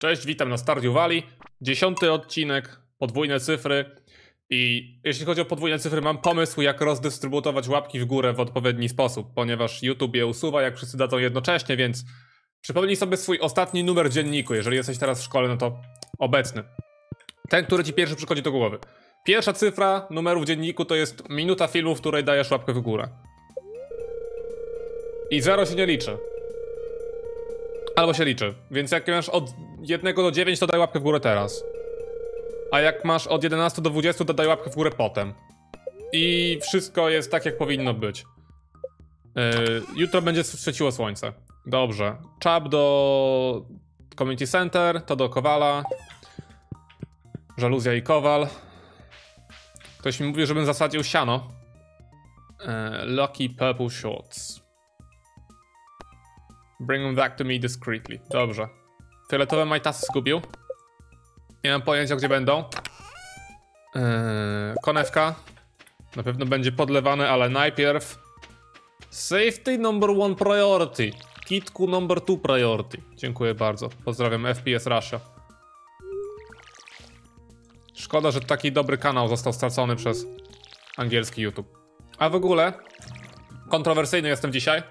Cześć, witam na Stardew Valley. 10. odcinek, podwójne cyfry. I jeśli chodzi o podwójne cyfry, mam pomysł, jak rozdystrybuować łapki w górę w odpowiedni sposób, ponieważ YouTube je usuwa, jak wszyscy dadzą jednocześnie, więc przypomnij sobie swój ostatni numer w dzienniku. Jeżeli jesteś teraz w szkole, no to obecny. Ten, który ci pierwszy przychodzi do głowy. Pierwsza cyfra numeru w dzienniku to jest minuta filmu, w której dajesz łapkę w górę. I 0 się nie liczy. Albo się liczy. Więc jak masz od 1 do 9, to daj łapkę w górę teraz. A jak masz od 11 do 20, to daj łapkę w górę potem. I wszystko jest tak, jak powinno być. Jutro będzie świeciło słońce. Dobrze. Czap do Community Center, to do Kowala. Żaluzja i Kowal. Ktoś mi mówi, żebym zasadził siano. Lucky Purple Shorts. Bring them back to me discreetly. Dobrze. Fioletowe majtasy zgubił. Nie mam pojęcia, gdzie będą. Konewka. Na pewno będzie podlewane, ale najpierw safety number 1 priority. Kitku number 2 priority. Dziękuję bardzo. Pozdrawiam FPS Russia. Szkoda, że taki dobry kanał został stracony przez angielski YouTube. A w ogóle kontrowersyjny jestem dzisiaj.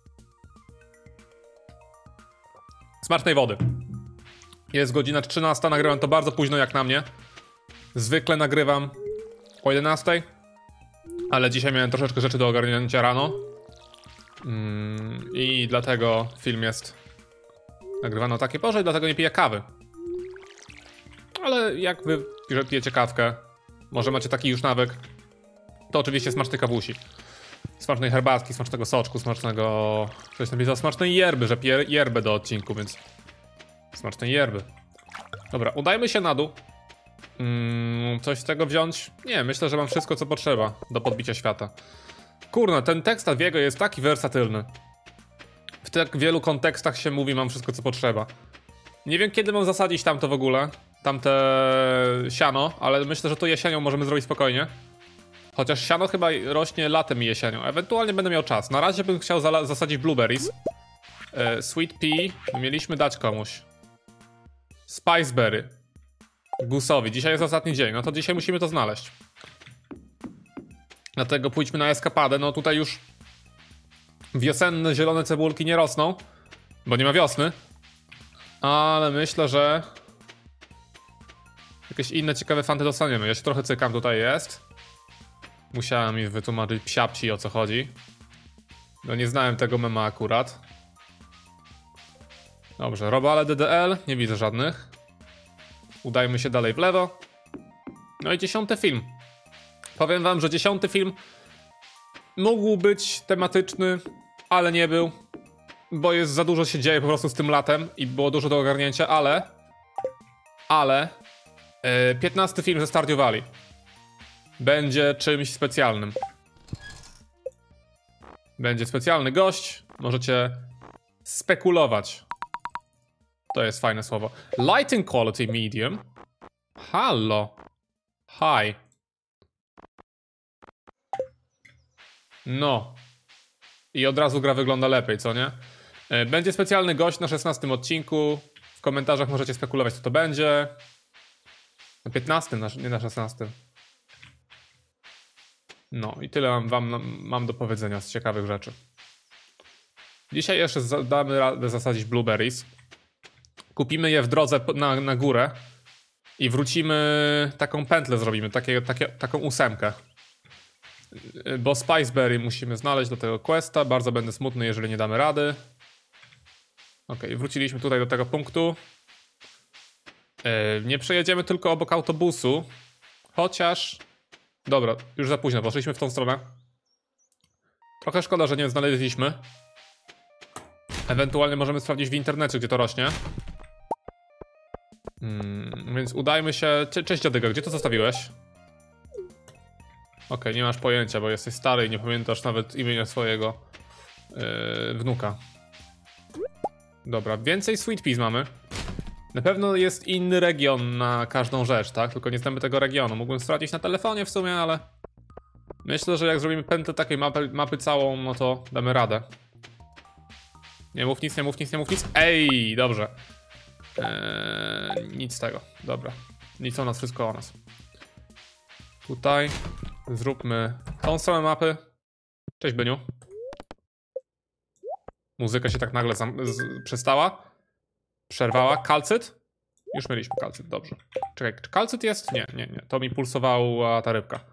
Smacznej wody. Jest godzina 13, nagrywam to bardzo późno jak na mnie. Zwykle nagrywam o 11, ale dzisiaj miałem troszeczkę rzeczy do ogarnięcia rano. I dlatego film jest nagrywany o takiej porze i dlatego nie piję kawy. Ale jak wy pijecie kawkę, może macie taki już nawyk, to oczywiście smacznej kawusi. Smacznej herbatki, smacznego soczku, smacznego... Ktoś napisał smacznej yerby, że piję yerbę do odcinku, więc... Smacznej yerby. Dobra, udajmy się na dół. Coś z tego wziąć? Nie, myślę, że mam wszystko, co potrzeba do podbicia świata. Kurna, ten tekst Adiego jest taki wersatylny. W tak wielu kontekstach się mówi, mam wszystko, co potrzeba. Nie wiem, kiedy mam zasadzić tamto w ogóle. Tamte siano, ale myślę, że to jesienią możemy zrobić spokojnie. Chociaż siano chyba rośnie latem i jesienią. Ewentualnie będę miał czas. Na razie bym chciał zasadzić blueberries. Sweet pea mieliśmy dać komuś. Spiceberry. Gusowi. Dzisiaj jest ostatni dzień. No to dzisiaj musimy to znaleźć. Dlatego pójdźmy na eskapadę. No tutaj już wiosenne zielone cebulki nie rosną, bo nie ma wiosny. Ale myślę, że jakieś inne ciekawe fanty dostaniemy. Ja się trochę cykam, tutaj jest. Musiałem mi wytłumaczyć psi o co chodzi. No nie znałem tego mema akurat. Dobrze, robale DDL, nie widzę żadnych. Udajmy się dalej w lewo. No i 10. film. Powiem wam, że 10. film mógł być tematyczny, ale nie był. Bo jest za dużo się dzieje po prostu z tym latem i było dużo do ogarnięcia, ale 15. film ze Stardew Valley będzie czymś specjalnym. Będzie specjalny gość. Możecie spekulować. To jest fajne słowo. Lighting quality medium. Hallo. Hi. No. I od razu gra wygląda lepiej, co nie? Będzie specjalny gość na 16. odcinku. W komentarzach możecie spekulować, co to będzie. Na 15, nie na 16. No i tyle mam do powiedzenia z ciekawych rzeczy. Dzisiaj jeszcze damy radę zasadzić blueberries. Kupimy je w drodze na górę i wrócimy, taką pętlę zrobimy, taką 8. Bo Spiceberry musimy znaleźć do tego questa. Bardzo będę smutny, jeżeli nie damy rady. Ok, wróciliśmy tutaj do tego punktu. Nie przejedziemy tylko obok autobusu. Chociaż... Dobra, już za późno, poszliśmy w tą stronę. Trochę szkoda, że nie znaleźliśmy. Ewentualnie możemy sprawdzić w internecie, gdzie to rośnie. Więc udajmy się... Cześć dziadyga, gdzie to zostawiłeś? Okej, nie masz pojęcia, bo jesteś stary i nie pamiętasz nawet imienia swojego wnuka. Dobra, więcej sweet peas mamy. Na pewno jest inny region na każdą rzecz, tak? Tylko nie znamy tego regionu. Mógłbym sprawdzić na telefonie w sumie, ale... Myślę, że jak zrobimy pętlę takiej mapy całą, no to damy radę. Nie mów nic, nie mów nic, nie mów nic. Ej, dobrze. Nic z tego. Dobra. Nic o nas, wszystko o nas. Tutaj zróbmy tą stronę mapy. Cześć, Byniu. Muzyka się tak nagle przestała. Przerwała. Kalcyt? Już mieliśmy kalcyt, dobrze. Czekaj, czy kalcyt jest? Nie. To mi pulsowała ta rybka.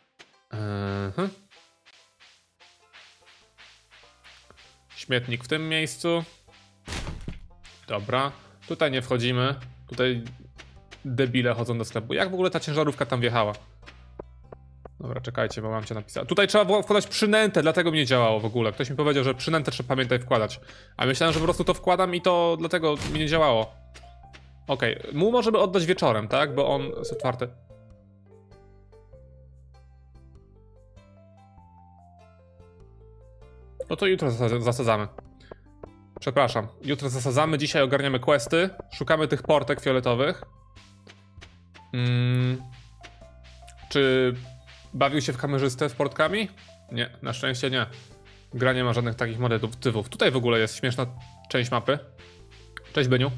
Śmietnik w tym miejscu. Dobra. Tutaj nie wchodzimy. Tutaj debile chodzą do sklepu. Jak w ogóle ta ciężarówka tam wjechała? Dobra, czekajcie, bo mam cię napisać. Tutaj trzeba było wkładać przynętę, dlatego mi nie działało w ogóle. Ktoś mi powiedział, że przynętę trzeba pamiętaj wkładać. A myślałem, że po prostu to wkładam i to dlatego mi nie działało. Okej, mu możemy oddać wieczorem, tak? Bo on jest otwarty. No to jutro zasadzamy. Przepraszam, jutro zasadzamy, dzisiaj ogarniamy questy. Szukamy tych portek fioletowych. Czy bawił się w kamerzystę z portkami? Nie, na szczęście nie. Gra nie ma żadnych takich motywów. Tutaj w ogóle jest śmieszna część mapy. Cześć, Byniu.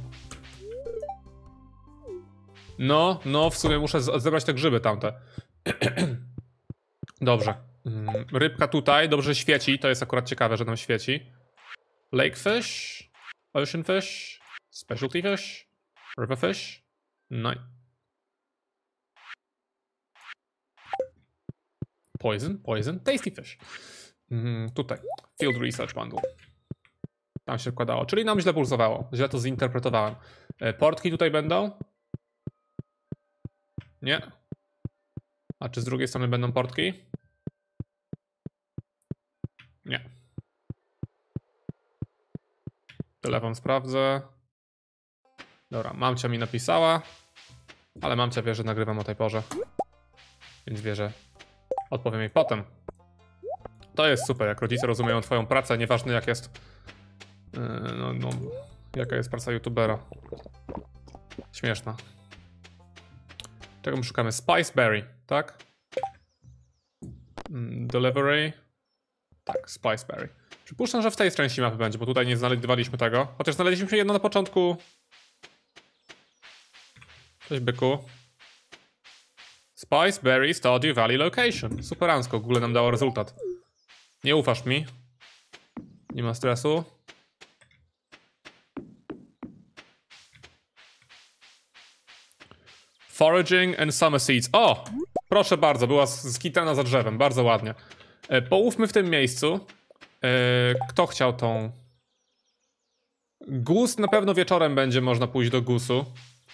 No, w sumie muszę zebrać te grzyby tamte. Dobrze. Rybka tutaj, dobrze świeci, to jest akurat ciekawe, że nam świeci. Lake fish, ocean fish, specialty fish, river fish. No. Poison, tasty fish. Tutaj, field research bundle. Tam się wkładało, czyli nam źle pulsowało, źle to zinterpretowałem. Portki tutaj będą? Nie. A czy z drugiej strony będą portki? Nie. Telefon sprawdzę. Dobra, mamcia mi napisała. Ale mamcia wie, że nagrywam o tej porze. Więc wie, że odpowiem jej potem. To jest super, jak rodzice rozumieją twoją pracę, nieważne jak jest... jaka jest praca youtubera. Śmieszna. Czego my szukamy? Spiceberry, tak? Delivery. Tak, Spiceberry. Przypuszczam, że w tej części mapy będzie, bo tutaj nie znajdowaliśmy tego. Chociaż znaleźliśmy jedno na początku. Cześć, byku. Spiceberry Stardew Valley Location. Superancko, Google nam dało rezultat. Nie ufasz mi? Nie ma stresu. Foraging and summer seeds. O! Proszę bardzo, była skitana za drzewem, bardzo ładnie. Połówmy w tym miejscu. Kto chciał tą... Gus na pewno wieczorem będzie można pójść do Gusu.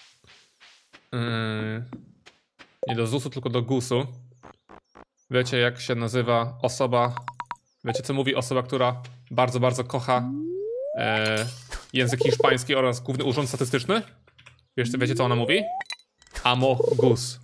Nie do Zusu, tylko do Gusu. Wiecie, jak się nazywa osoba... Wiecie, co mówi osoba, która bardzo, bardzo kocha język hiszpański oraz Główny Urząd Statystyczny? Wiecie, co ona mówi? Amo Gus.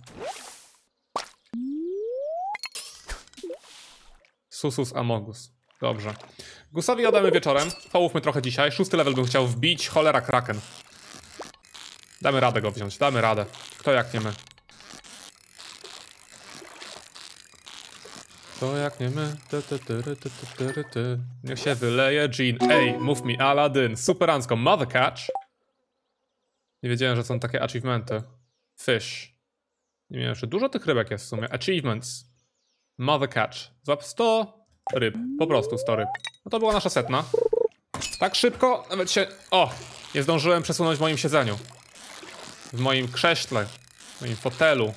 Susus Amogus. Dobrze. Gusowi oddamy wieczorem. Połówmy trochę dzisiaj. 6. level bym chciał wbić. Cholera kraken. Damy radę go wziąć. Damy radę. Kto jak nie my. Kto jak nie my. Niech się wyleje Jean. Ej, mów mi Aladdin. Superancko. Mother catch. Nie wiedziałem, że są takie achievementy. Fish. Nie wiem, czy dużo tych rybek jest w sumie. Achievements. Mother catch. Złap 100 ryb. Po prostu 100 ryb. No to była nasza setna. Tak szybko, nawet się... O! Nie zdążyłem przesunąć w moim siedzeniu. W moim krześle. W moim fotelu.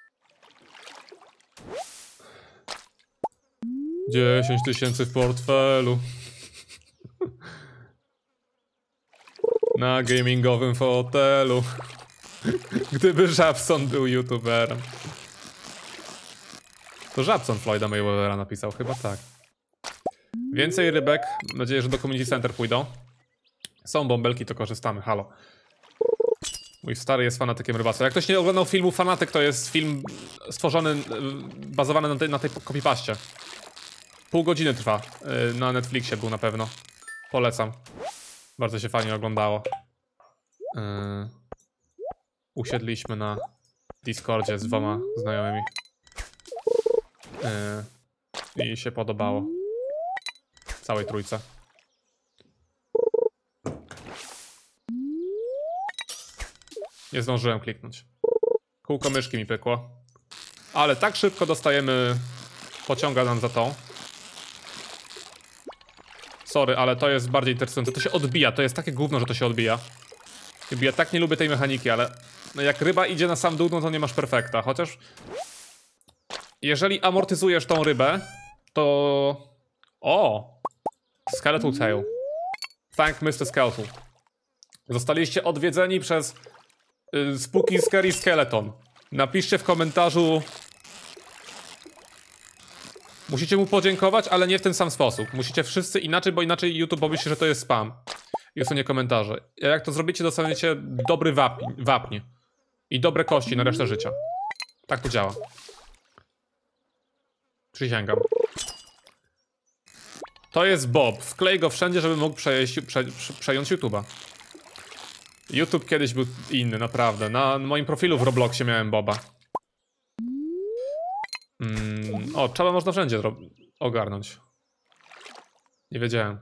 10 000 w portfelu. Na gamingowym fotelu. Gdyby Żabson był youtuberem. To Żabson Floyda Mayweathera napisał, chyba tak. Więcej rybek. Mam nadzieję, że do Community Center pójdą. Są bąbelki, to korzystamy, halo. Mój stary jest fanatykiem rybactwa. Jak ktoś nie oglądał filmu Fanatyk, to jest film stworzony, bazowany na tej copypaście. Pół godziny trwa. Na Netflixie był na pewno. Polecam. Bardzo się fajnie oglądało. Usiedliśmy na Discordzie z 2 znajomymi. I się podobało. Całej trójce. Nie zdążyłem kliknąć. Kółko myszki mi pykło. Ale tak szybko dostajemy... Pociąga nam za to. Sorry, ale to jest bardziej interesujące. To się odbija, to jest takie gówno, że to się odbija. Ja tak nie lubię tej mechaniki, ale... No jak ryba idzie na sam dół, no to nie masz perfekta. Chociaż... Jeżeli amortyzujesz tą rybę, to... O! Skeletal Tail. Thank Mr. Skeletal. Zostaliście odwiedzeni przez... Spooky Scary Skeleton. Napiszcie w komentarzu... Musicie mu podziękować, ale nie w ten sam sposób. Musicie wszyscy inaczej, bo inaczej YouTube pomyśli, że to jest spam. I usunie komentarze. A jak to zrobicie, dostaniecie dobry wapń. I dobre kości na resztę życia. Tak to działa. Przysięgam. To jest Bob. Wklej go wszędzie, żeby mógł przejąć YouTube'a. YouTube kiedyś był inny, naprawdę. Na moim profilu w Robloxie miałem Boba. O, trzeba można wszędzie ogarnąć. Nie wiedziałem.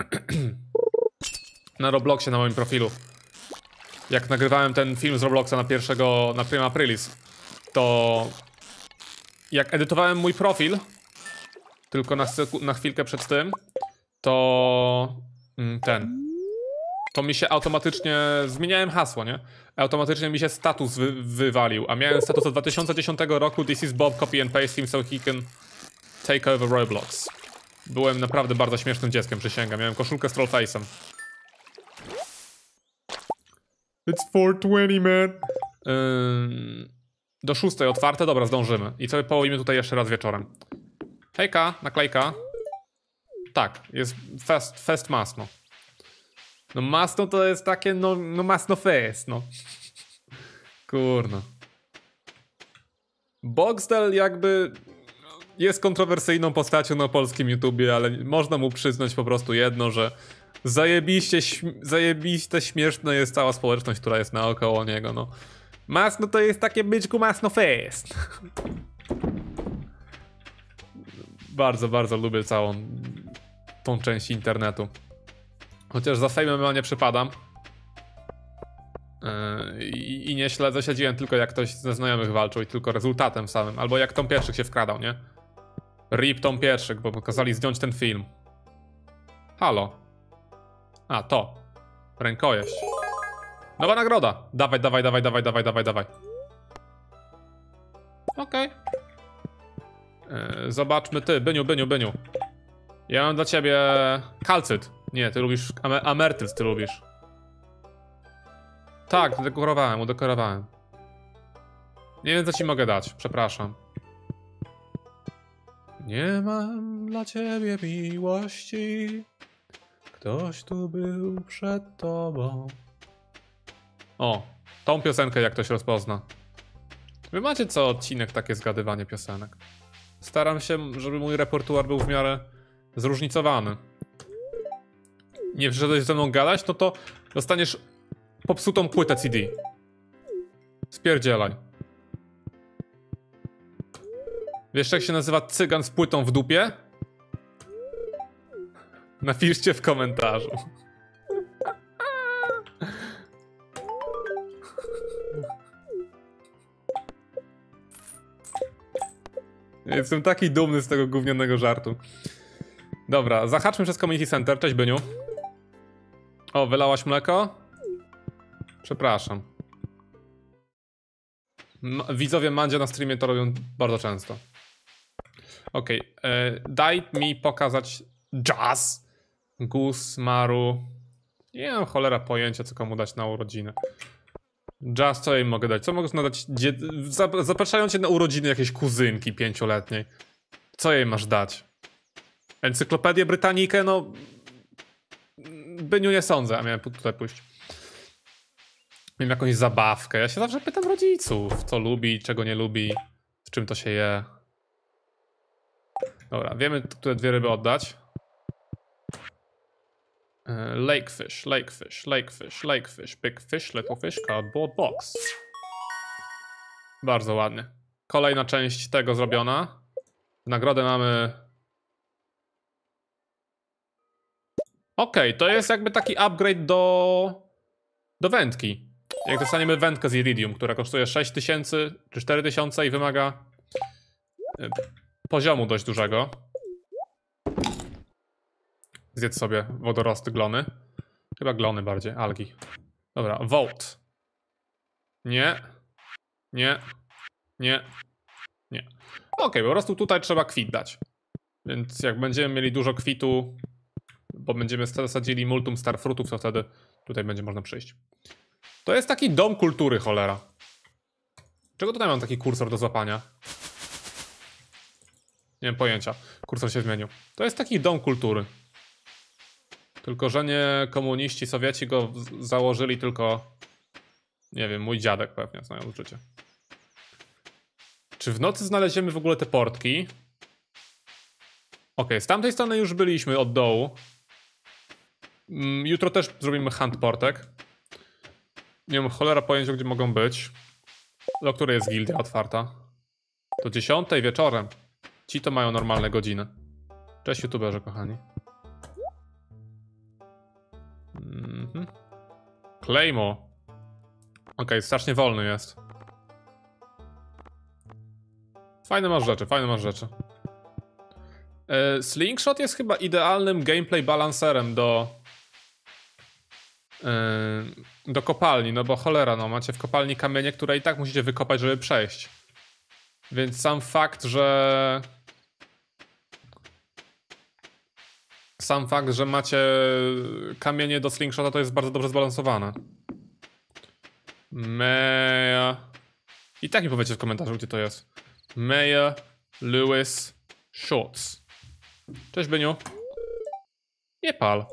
Na Robloxie, na moim profilu. Jak nagrywałem ten film z Robloxa na Prima Aprilis, to... Jak edytowałem mój profil, tylko na chwilkę przed tym, to... To mi się automatycznie... Zmieniałem hasło, nie? Automatycznie mi się status wywalił, a miałem status od 2010 roku. This is Bob, copy and paste him so he can take over Roblox. Byłem naprawdę bardzo śmiesznym dzieckiem, przysięgam. Miałem koszulkę z Trollface'em. It's 4:20, man. Do 6 otwarte, dobra, zdążymy. I sobie połowimy tutaj jeszcze raz wieczorem. Hejka, naklejka. Tak, jest fest masno. No masno to jest takie, no masno fest, no. Kurno. Boxdel jakby jest kontrowersyjną postacią na polskim YouTubie, ale można mu przyznać po prostu jedno, że zajebiste śmieszna jest cała społeczność, która jest naokoło niego, no. Masno to jest takie byczku masno fest. Bardzo, bardzo lubię całą tą część internetu. Chociaż za fejmem nie przypadam. I nie śledzę, siedziałem tylko jak ktoś ze znajomych walczył i tylko rezultatem samym. Albo jak Tom Pierszyk się wkradał, nie? RIP Tom Pierszyk, bo kazali zdjąć ten film. Halo. A, to. Rękojeść. Nowa nagroda. Dawaj, dawaj, dawaj, dawaj, dawaj, dawaj, dawaj. Okej. Zobaczmy ty, Byniu. Ja mam dla ciebie kalcyt. Nie, ty lubisz amertyl, ty lubisz. Tak, udekorowałem. Nie wiem, co ci mogę dać, przepraszam. Nie mam dla ciebie miłości. Ktoś tu był przed tobą. O, tą piosenkę jak ktoś rozpozna. Wy macie co odcinek takie zgadywanie piosenek. Staram się, żeby mój repertuar był w miarę zróżnicowany. Nie przyszedłeś ze mną gadać, no to dostaniesz popsutą płytę CD. Spierdzielaj. Wiesz, jak się nazywa cygan z płytą w dupie? Napiszcie w komentarzu. Jestem taki dumny z tego gównianego żartu. Dobra, zahaczmy przez Community Center. Cześć, Byniu. O, wylałaś mleko? Przepraszam. Widzowie Mandzia na streamie to robią bardzo często. Okej, daj mi pokazać Jazz. Gus, Maru. Nie mam cholera pojęcia, co komu dać na urodziny. Jazz, co jej mogę dać? Co mogę nadać? Zapraszają cię na urodziny jakiejś kuzynki 5-letniej. Co jej masz dać? Encyklopedię Brytanikę? No... Byniu nie sądzę, a miałem tutaj pójść. Miałem jakąś zabawkę. Ja się zawsze pytam rodziców, co lubi, czego nie lubi, z czym to się je. Dobra, wiemy, które dwie ryby oddać. Lakefish, big fish, little fish, cardboard box. Bardzo ładnie. Kolejna część tego zrobiona. Nagrodę mamy... Okej, to jest jakby taki upgrade do wędki. Jak dostaniemy wędkę z iridium, która kosztuje 6000 czy 4000 i wymaga poziomu dość dużego. Zjedz sobie wodorosty, glony. Chyba glony bardziej, algi. Dobra, vote. Nie. Nie. Nie. Nie. Okej, po prostu tutaj trzeba kwit dać. Więc jak będziemy mieli dużo kwitu, bo będziemy zasadzili multum starfruitów, to wtedy tutaj będzie można przyjść. To jest taki dom kultury, cholera. Czego tutaj mam taki kursor do złapania? Nie mam pojęcia. Kursor się zmienił. To jest taki dom kultury. Tylko, że nie komuniści, Sowieci go założyli, tylko... Nie wiem, mój dziadek pewnie, znając życie. Czy w nocy znaleziemy w ogóle te portki? Okej, z tamtej strony już byliśmy od dołu. Jutro też zrobimy hunt portek. Nie mam cholera pojęcia, gdzie mogą być. Do której jest gildia otwarta? Do 10 wieczorem. Ci to mają normalne godziny. Cześć youtuberze, kochani. Claymore. Okej, strasznie wolny jest. Fajne masz rzeczy, fajne masz rzeczy. Slingshot jest chyba idealnym gameplay balancerem do kopalni, no bo cholera, no macie w kopalni kamienie, które i tak musicie wykopać, żeby przejść. Więc sam fakt, że macie kamienie do slingshota, to jest bardzo dobrze zbalansowane. I tak mi powiecie w komentarzu, gdzie to jest. Mayor Lewis Shorts. Cześć, Byniu. Nie pal.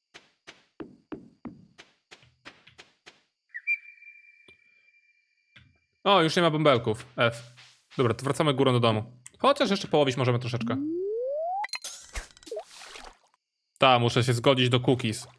O, już nie ma bąbelków. F. Dobra, to wracamy górą do domu. Chociaż jeszcze połowić możemy troszeczkę. Ta, muszę się zgodzić do cookies.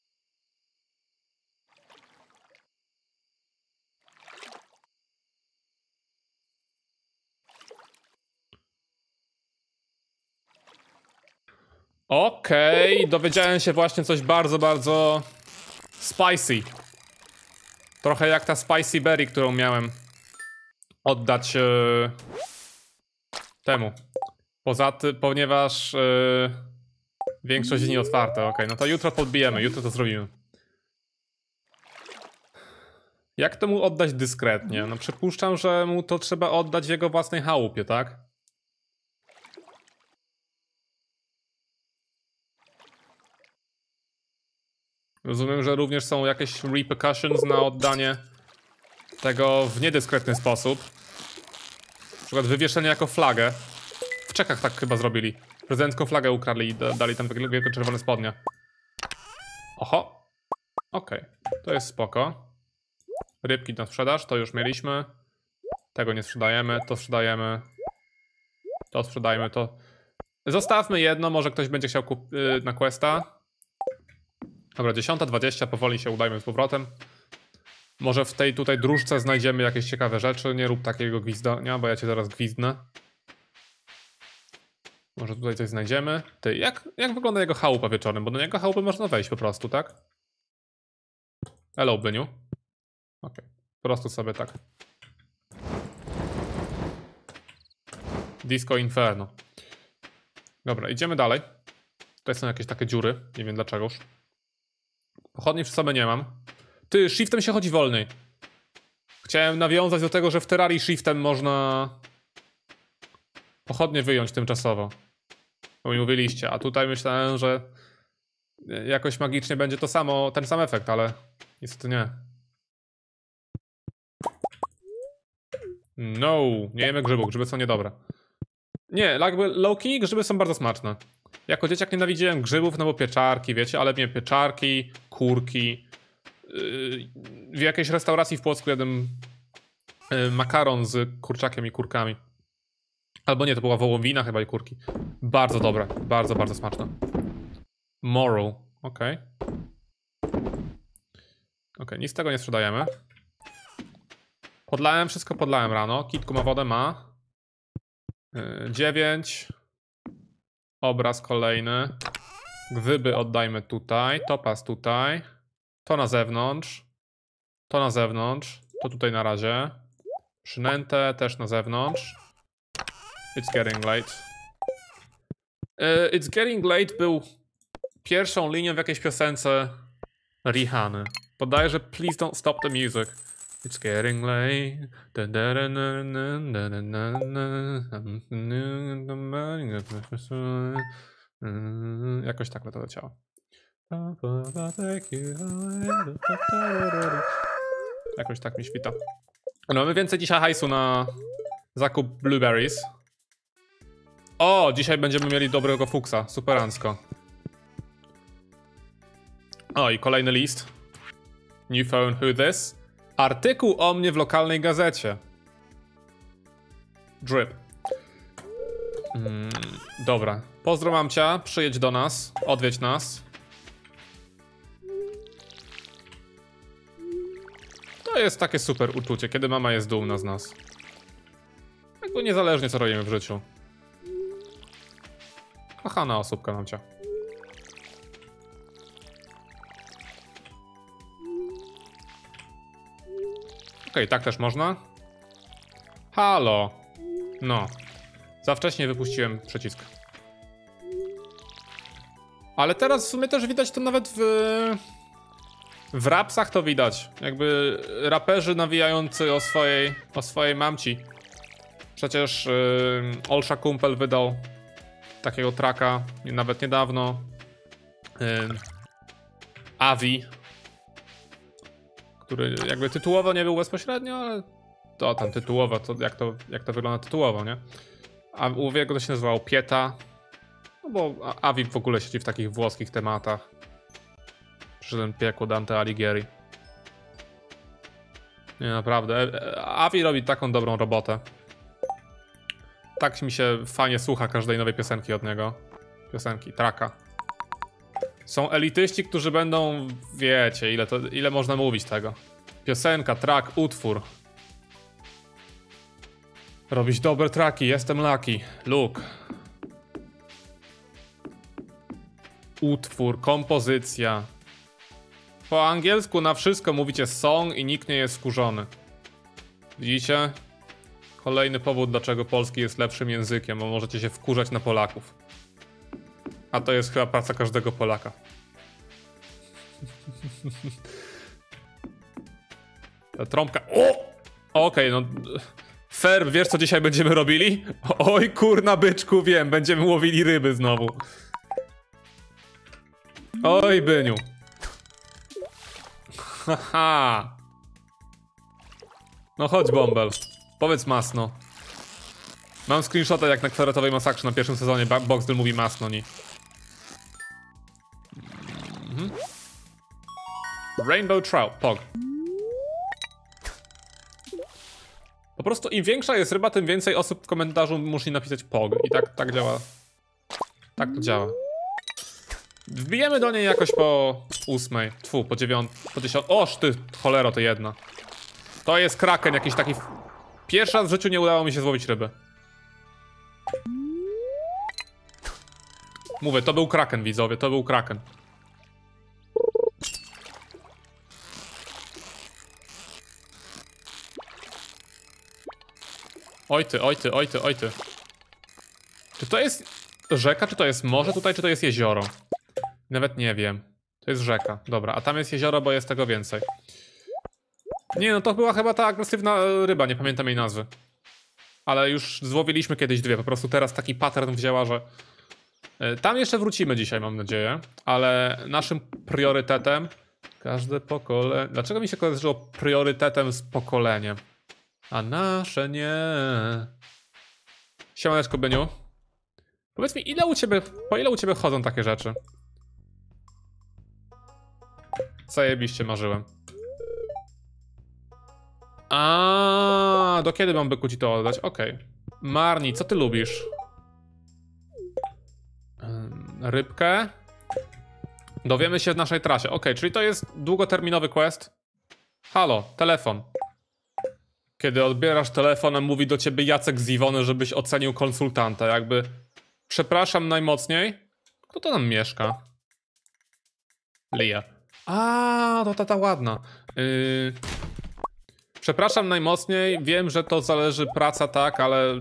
Okej, dowiedziałem się właśnie coś bardzo, bardzo spicy. Trochę jak ta spicy berry, którą miałem oddać temu. Poza tym, ponieważ większość dni otwarte. Okej, no to jutro podbijemy, jutro to zrobimy. Jak to mu oddać dyskretnie? No przypuszczam, że mu to trzeba oddać w jego własnej chałupie, tak? Rozumiem, że również są jakieś repercussions na oddanie tego w niedyskretny sposób. Na przykład wywieszenie jako flagę. W Czechach tak chyba zrobili. Prezydencką flagę ukradli i dali tam takie wielkie czerwone spodnie. Oho. Okej, to jest spoko. Rybki na sprzedaż, to już mieliśmy. Tego nie sprzedajemy, to sprzedajemy. To sprzedajmy, to... Zostawmy jedno, może ktoś będzie chciał na questa. Dobra, 10:20, powoli się udajmy z powrotem. Może w tej tutaj dróżce znajdziemy jakieś ciekawe rzeczy. Nie rób takiego gwizdania, bo ja cię zaraz gwizdnę. Może tutaj coś znajdziemy. Ty, jak wygląda jego chałupa wieczorem? Bo do niego chałupy można wejść po prostu, tak? Hello, Byniu. Okej, po prostu sobie tak. Disco Inferno. Dobra, idziemy dalej. Tutaj są jakieś takie dziury, nie wiem dlaczegoż. Pochodni przy sobie nie mam. Ty, shiftem się chodzi wolniej. Chciałem nawiązać do tego, że w Terrarii shiftem można pochodnie wyjąć tymczasowo. Bo mi mówiliście, a tutaj myślałem, że jakoś magicznie będzie to samo, ten sam efekt, ale niestety nie. No, nie jemy grzybów, grzyby są niedobre. Nie, jakby low-key grzyby są bardzo smaczne. Jako dzieciak nienawidziłem grzybów, no bo pieczarki, wiecie, ale nie pieczarki, kurki. W jakiejś restauracji w Płocku jadłem makaron z kurczakiem i kurkami. Albo nie, to była wołowina chyba i kurki. Bardzo dobre, bardzo, bardzo smaczne. Moral, okej. Okej, nic z tego nie sprzedajemy. Podlałem, wszystko podlałem rano. Kitku ma wodę, ma. 9. Obraz kolejny. Gwyby oddajmy tutaj. Topaz tutaj. To na zewnątrz. To na zewnątrz. To tutaj na razie. Przynętę też na zewnątrz. It's getting late. It's getting late był pierwszą linią w jakiejś piosence Rihanny. Bodajże Please don't stop the music. It's getting late. Jakoś tak by to leciało. Jakoś tak mi świta. No, mamy więcej dzisiaj hajsu na zakup blueberries. O, dzisiaj będziemy mieli dobrego fuksa, superancko. O, i kolejny list. New phone, who this? Artykuł o mnie w lokalnej gazecie. Drip. Dobra. Pozdro mamcia, przyjedź do nas, odwiedź nas. To jest takie super uczucie, kiedy mama jest dumna z nas. Jakby niezależnie co robimy w życiu. Kochana osóbka mamcia. Okej, tak też można. Halo. No. Za wcześnie wypuściłem przycisk. Ale teraz w sumie też widać to nawet w rapsach to widać. Jakby raperzy nawijający o swojej mamci. Przecież Olsza Kumpel wydał takiego tracka nawet niedawno. Avi, który jakby tytułowo nie był bezpośrednio, ale to tam tytułowo, to jak to wygląda tytułowo, nie? A u jego to się nazywało Pieta. No bo Avi w ogóle siedzi w takich włoskich tematach. Przyszedłem piekło Dante Alighieri. Nie, naprawdę. Avi robi taką dobrą robotę. Tak mi się fajnie słucha każdej nowej piosenki od niego. Piosenki, tracka. Są elityści, którzy będą... Wiecie, ile można mówić tego. Piosenka, track, utwór. Robić dobre tracki, jestem lucky. Luke. Utwór, kompozycja. Po angielsku na wszystko mówicie song i nikt nie jest wkurzony. Widzicie? Kolejny powód, dlaczego polski jest lepszym językiem, bo możecie się wkurzać na Polaków. A to jest chyba praca każdego Polaka. Ta trąbka... O! Okej, no... Ferb, wiesz co dzisiaj będziemy robili? Oj kurna byczku, wiem, będziemy łowili ryby znowu. Oj byniu. Haha. No chodź bąbel. Powiedz masno. Mam screenshota jak na kwadratowej masakrze na pierwszym sezonie Boxdel mówi masno ni. Rainbow Trout, pog. Po prostu im większa jest ryba, tym więcej osób w komentarzu musi napisać pog. I tak działa. Tak to działa. Wbijemy do niej jakoś po 8, po 9, po 10. Oż ty, cholero, to jedna. To jest kraken jakiś taki. Pierwszy raz w życiu nie udało mi się złowić ryby. Mówię, to był kraken, widzowie, to był kraken. Oj ty, oj ty, oj ty, oj ty. Czy to jest rzeka, czy to jest morze tutaj, czy to jest jezioro? Nawet nie wiem. To jest rzeka, dobra, a tam jest jezioro, bo jest tego więcej. Nie, no to była chyba ta agresywna ryba, nie pamiętam jej nazwy. Ale już złowiliśmy kiedyś dwie, po prostu teraz taki pattern wzięła, że... Tam jeszcze wrócimy dzisiaj, mam nadzieję. Ale naszym priorytetem... Każde pokolenie... Dlaczego mi się kojarzyło priorytetem z pokoleniem? A nasze nie... Siemaneczko, Beniu. Powiedz mi, po ile u ciebie chodzą takie rzeczy? Zajebiście marzyłem. A, do kiedy mam byku ci to oddać? Okej. Marni, co ty lubisz? Rybkę. Dowiemy się w naszej trasie. Okej, czyli to jest długoterminowy quest. Halo, telefon. Kiedy odbierasz telefon, mówi do ciebie Jacek z Iwony, żebyś ocenił konsultanta. Jakby... Przepraszam najmocniej. Kto to tam mieszka? Lia. A, to tata ładna. Przepraszam najmocniej, wiem, że to zależy praca, tak, ale...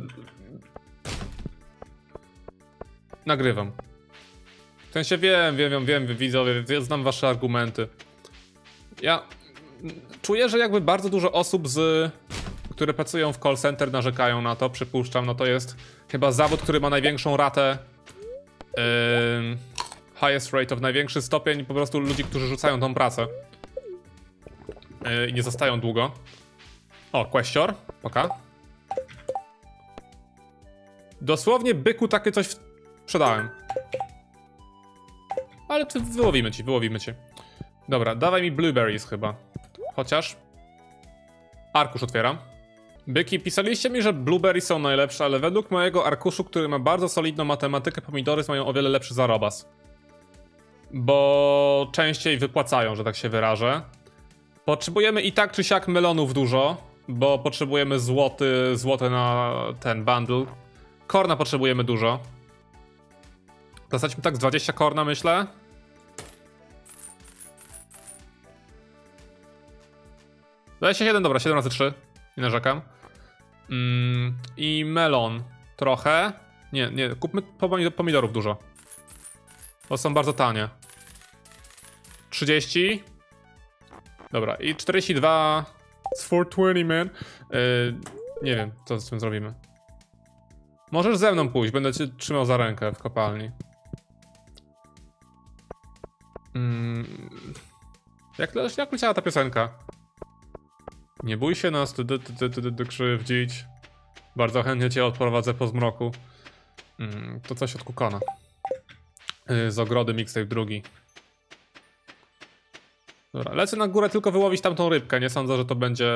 Nagrywam. W sensie wiem, widzowie, znam wasze argumenty. Ja czuję, że jakby bardzo dużo osób, które pracują w call center, narzekają na to, przypuszczam, no to jest chyba zawód, który ma największą ratę, highest rate of, największy stopień po prostu ludzi, którzy rzucają tą pracę i nie zostają długo. O, Questor, poka. Dosłownie, byku, takie coś sprzedałem. Ale wyłowimy cię. Dobra, dawaj mi blueberries chyba. Chociaż... Arkusz otwieram. Byki, pisaliście mi, że blueberry są najlepsze, ale według mojego arkuszu, który ma bardzo solidną matematykę, pomidory mają o wiele lepszy zarobas. Bo częściej wypłacają, że tak się wyrażę. Potrzebujemy i tak czy siak melonów dużo, bo potrzebujemy złote na ten bundle. Korna potrzebujemy dużo. Zasadźmy tak z 20 korna, myślę. Daje się 7, dobra, 7 razy 3. Nie narzekam. I melon trochę. Nie, kupmy pomidorów dużo. Bo są bardzo tanie. 30. Dobra, i 42. It's 420, man. Nie wiem, co z tym zrobimy. Możesz ze mną pójść, będę cię trzymał za rękę w kopalni. Jak leciała ta piosenka? Nie bój się nas krzywdzić. Bardzo chętnie cię odprowadzę po zmroku. To coś od Kukona. Z ogrody mixtape drugi. Dobra, lecę na górę tylko wyłowić tamtą rybkę. Nie sądzę, że to będzie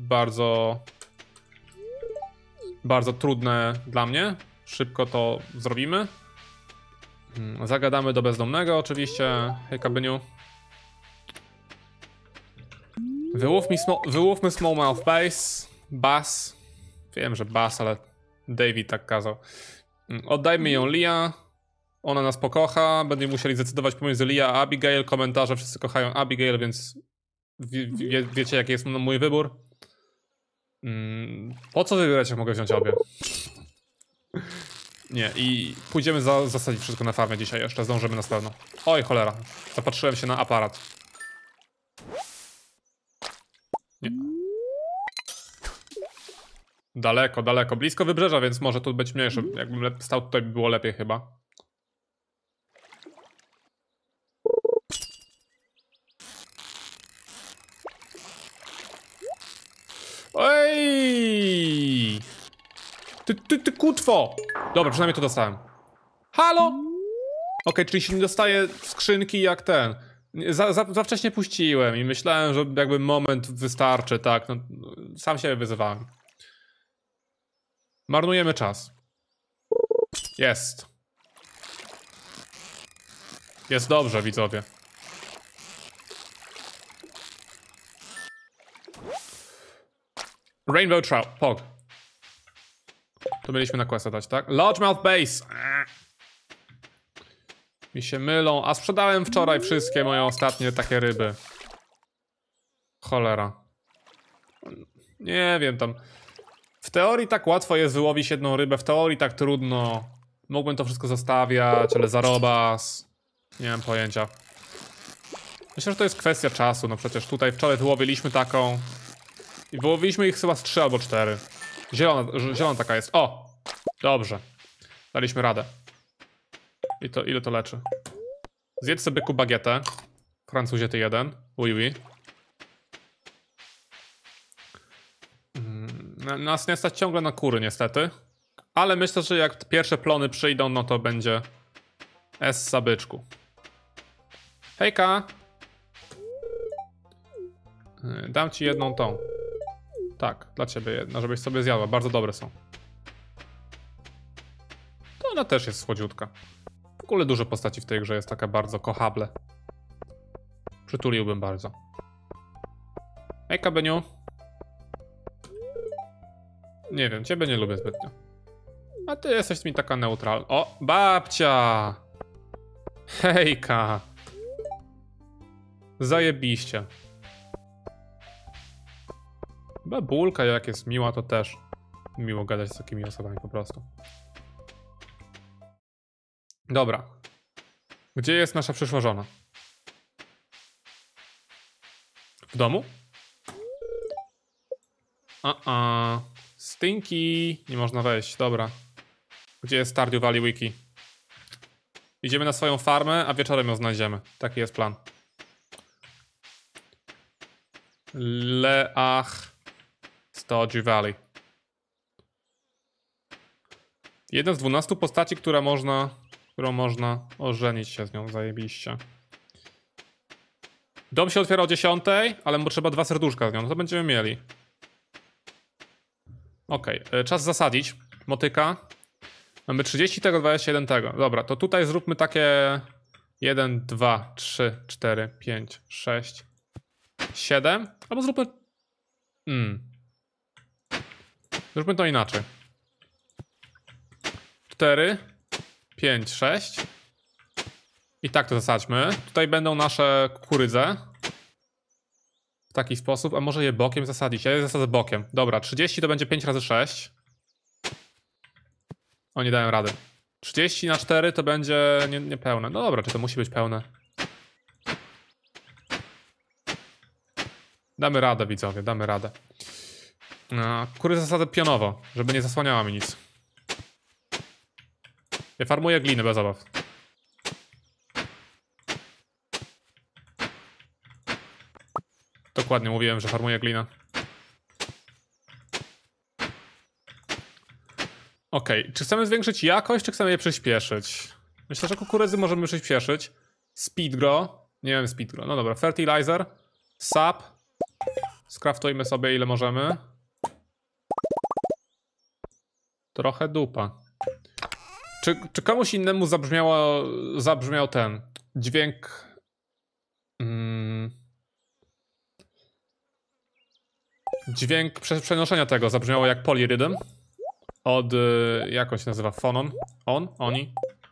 bardzo trudne dla mnie. Szybko to zrobimy. Zagadamy do bezdomnego oczywiście. Hej, Kabyniu. Wyłówmy Smallmouth Bass. Wiem, że Bass, ale David tak kazał. Oddajmy ją Lia. Ona nas pokocha. Będziemy musieli zdecydować pomiędzy Lia a Abigail. Komentarze, wszyscy kochają Abigail, więc wiecie, jaki jest mój wybór. Po co wybierać, jak mogę wziąć obie? Nie, i pójdziemy zasadzić wszystko na farmie dzisiaj jeszcze. Zdążymy na pewno. Oj, cholera. Zapatrzyłem się na aparat. Nie. Daleko. Blisko wybrzeża, więc może tu być mniejsze. Jakbym stał tutaj, by było lepiej chyba. Ej! Ty kutwo! Dobra, przynajmniej to dostałem. Halo? Okej, czyli się nie dostaje skrzynki jak ten. Za wcześnie puściłem i myślałem, że jakby moment wystarczy, tak. No, sam siebie wyzywałem. Marnujemy czas. Jest. Jest dobrze, widzowie. Rainbow Trout, pog. To mieliśmy na questa dać, tak? Largemouth Bass. Mi się mylą, a sprzedałem wczoraj wszystkie moje ostatnie takie ryby. Cholera. Nie wiem, tam... W teorii tak łatwo jest wyłowić jedną rybę, w teorii tak trudno. Mógłbym to wszystko zostawiać, ale zarobas. Nie mam pojęcia. Myślę, że to jest kwestia czasu, no przecież tutaj wczoraj wyłowiliśmy taką. I wyłowiliśmy ich chyba z 3 albo 4. Zielona taka jest. O! Dobrze. Daliśmy radę. I to ile to leczy? Zjedz sobie byku bagietę. Francuzie ty jeden. Oui. Nas nie stać ciągle na kury niestety. Ale myślę, że jak pierwsze plony przyjdą, no to będzie essa byczku. Hejka! Dam ci jedną tą. Tak, dla ciebie jedna, żebyś sobie zjadła. Bardzo dobre są. To ona też jest słodziutka. W ogóle dużo postaci w tej grze jest taka bardzo kochable. Przytuliłbym bardzo. Hej, Kabeniu. Nie wiem, ciebie nie lubię zbytnio. A ty jesteś mi taka neutralna. O, babcia! Hejka! Zajebiście. Babulka jak jest miła, to też miło gadać z takimi osobami po prostu. Dobra. Gdzie jest nasza przyszła żona? W domu? Stinky. Nie można wejść, dobra. Gdzie jest Stardew Valley Wiki? Idziemy na swoją farmę, a wieczorem ją znajdziemy. Taki jest plan. Leach Stardew Valley. Jedna z 12 postaci, którą można ożenić się z nią, zajebiście. Dom się otwiera o 10, ale mu trzeba 2 serduszka z nią, no to będziemy mieli. Okej, czas zasadzić. Motyka. Mamy 30 tego, 21 tego. Dobra, to tutaj zróbmy takie 1, 2, 3, 4, 5, 6, 7. Albo zróbmy... Zróbmy to inaczej. 4, 5, 6. I tak to zasadźmy. Tutaj będą nasze kukurydze. W taki sposób. A może je bokiem zasadzić? Ja je zasadzę bokiem. Dobra, 30 to będzie 5 razy 6. O, nie dałem rady. 30 na 4 to będzie niepełne. No dobra, czy to musi być pełne? Damy radę, widzowie, damy radę. Kukurydzę zasadzę pionowo, żeby nie zasłaniała mi nic. Ja farmuję gliny bez obaw. Dokładnie mówiłem, że farmuję glinę. Okej, czy chcemy zwiększyć jakość, czy chcemy je przyspieszyć? Myślę, że kukurydzy możemy przyspieszyć. Speedgrow. Nie wiem, speedgrow. No dobra, fertilizer. Sap. Skraftujmy sobie ile możemy. Trochę dupa. Czy komuś innemu zabrzmiał ten dźwięk... Dźwięk przenoszenia tego zabrzmiało jak polyrhythm. Od... jak on się nazywa? Phonon? Oni?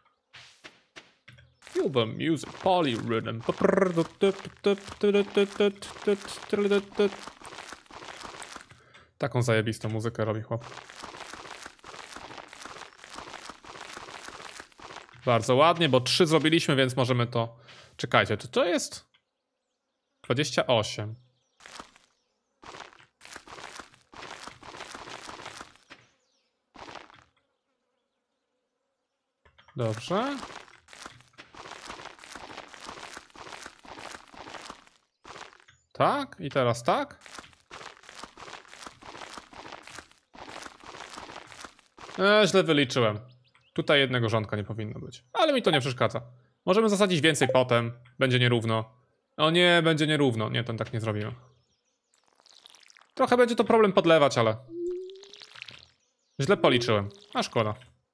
Feel the music, polyrhythm. Taką zajebistą muzykę robi chłop. Bardzo ładnie, bo 3 zrobiliśmy, więc możemy to... Czekajcie, to jest... 28. Dobrze. Tak, i teraz tak. Źle wyliczyłem. Tutaj jednego rządka nie powinno być. Ale mi to nie przeszkadza. Możemy zasadzić więcej potem. Będzie nierówno. O nie, będzie nierówno. Nie, to tak nie zrobimy. Trochę będzie to problem podlewać, ale... Źle policzyłem. A szkoda.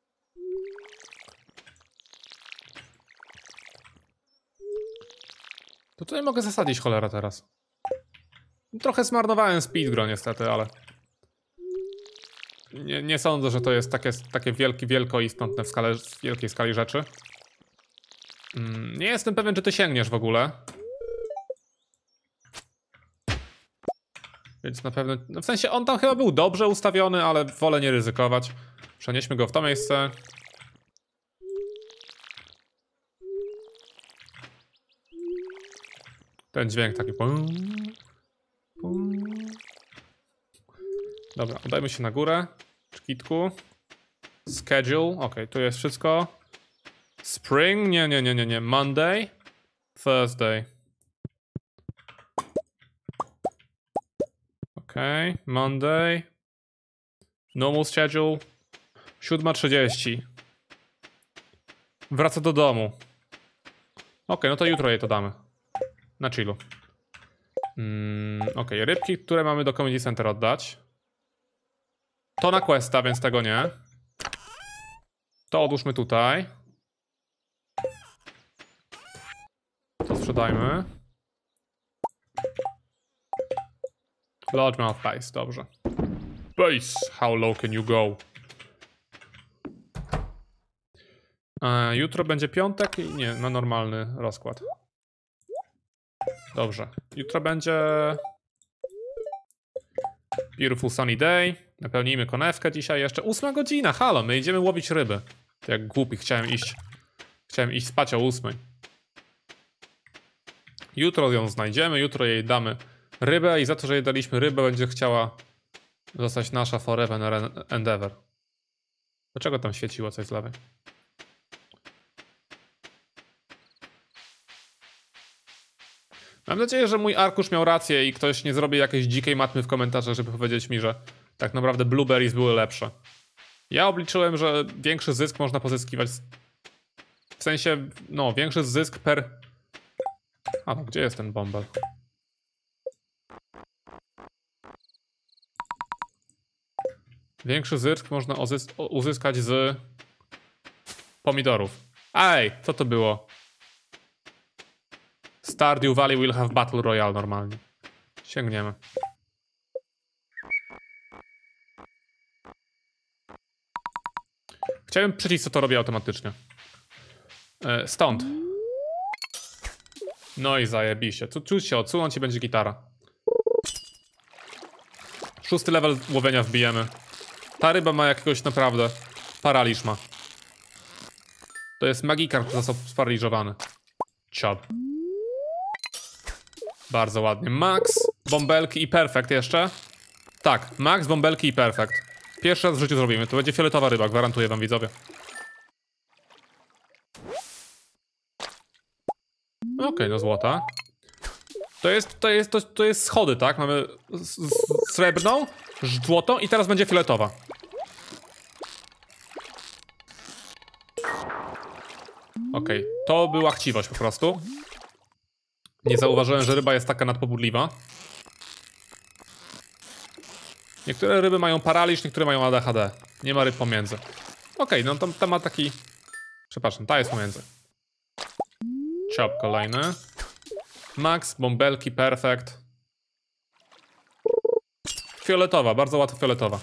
To tutaj mogę zasadzić cholera teraz. Trochę zmarnowałem speedgrow niestety, ale... Nie sądzę, że to jest takie wielko istotne w wielkiej skali rzeczy. Nie jestem pewien, czy ty sięgniesz w ogóle. Więc na pewno... No w sensie on tam chyba był dobrze ustawiony, ale wolę nie ryzykować. Przenieśmy go w to miejsce. Ten dźwięk taki... Dobra, udajmy się na górę. Czkitku. Schedule. Ok, tu jest wszystko. Spring. Nie. Monday. Thursday. Ok, Monday. Normal schedule. 7:30. Wraca do domu. Ok, no to jutro jej to damy. Na chillu. Ok, rybki, które mamy do Community Center oddać. To na questa, więc tego nie. To odłóżmy tutaj. To sprzedajmy. Largemouth base, dobrze. Base, how low can you go? Jutro będzie piątek i nie, na normalny rozkład. Dobrze. Jutro będzie... Beautiful sunny day. Napełnijmy konewkę dzisiaj jeszcze. 8 godzina, halo, my idziemy łowić ryby. To jak głupi, chciałem iść spać o 8. Jutro ją znajdziemy, jutro jej damy rybę i za to, że jej daliśmy rybę, będzie chciała zostać nasza forever and ever. Dlaczego tam świeciło coś z lewej? Mam nadzieję, że mój arkusz miał rację i ktoś nie zrobi jakiejś dzikiej matmy w komentarzach, żeby powiedzieć mi, że tak naprawdę blueberries były lepsze. Ja obliczyłem, że większy zysk można pozyskiwać. W sensie, no, większy zysk per... A no, gdzie jest ten bąbel? Większy zysk można uzyskać z pomidorów. Ej, co to było? Stardew Valley will have Battle Royale normalnie. Sięgniemy. Chciałem przycisk, co to robi automatycznie. Stąd. No i zajebiście. Czuć się odsunąć i będzie gitara. 6. level łowienia wbijemy. Ta ryba ma jakiegoś naprawdę... Paraliż ma. To jest magikar, który został sparaliżowany. Chop. Bardzo ładnie. Max, bąbelki i perfekt jeszcze. Tak, max, bąbelki i perfekt. Pierwszy raz w życiu zrobimy. To będzie fioletowa ryba, gwarantuję wam, widzowie. Okej, do złota. To jest schody, tak? Mamy srebrną, złotą i teraz będzie fioletowa. Okej, to była chciwość po prostu. Nie zauważyłem, że ryba jest taka nadpobudliwa. Niektóre ryby mają paraliż, niektóre mają ADHD. Nie ma ryb pomiędzy. Okej, no ta ma taki... Przepraszam, ta jest pomiędzy. Chop kolejny. Max, bąbelki, perfekt. Fioletowa, bardzo łatwo fioletowa.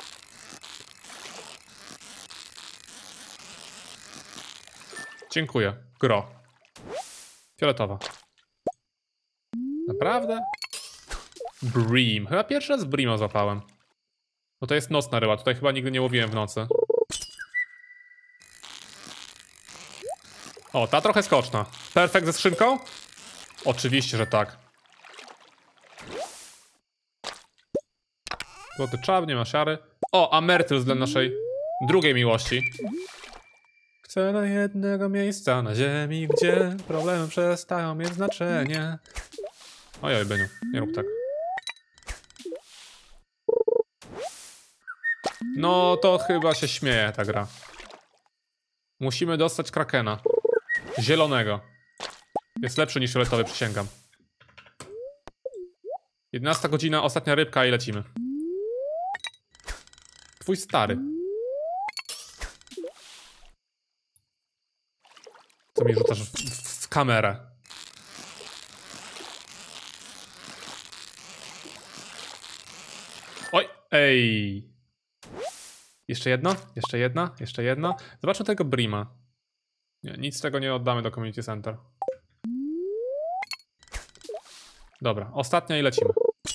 Dziękuję. Gro. Fioletowa. Naprawdę? Bream. Chyba pierwszy raz Breama złapałem. Bo to jest nocna ryba. Tutaj chyba nigdy nie łowiłem w nocy. O, ta trochę skoczna. Perfekt ze skrzynką? Oczywiście, że tak. Złoty czab, nie ma siary. O, amertyl dla naszej drugiej miłości. Chcę do jednego miejsca na ziemi, gdzie problemy przestają mieć znaczenie. Ojoj, Beniu, nie rób tak. No to chyba się śmieje ta gra. Musimy dostać krakena. Zielonego. Jest lepszy niż fioletowy, przysięgam. 11 godzina, ostatnia rybka i lecimy. Twój stary. Co mi rzucasz w kamerę? Oj, ej. Jeszcze jedno? Jeszcze jedna? Jeszcze jedna? Zobaczmy tego Breama. Nie, nic z tego nie oddamy do Community Center. Dobra, ostatnia i lecimy.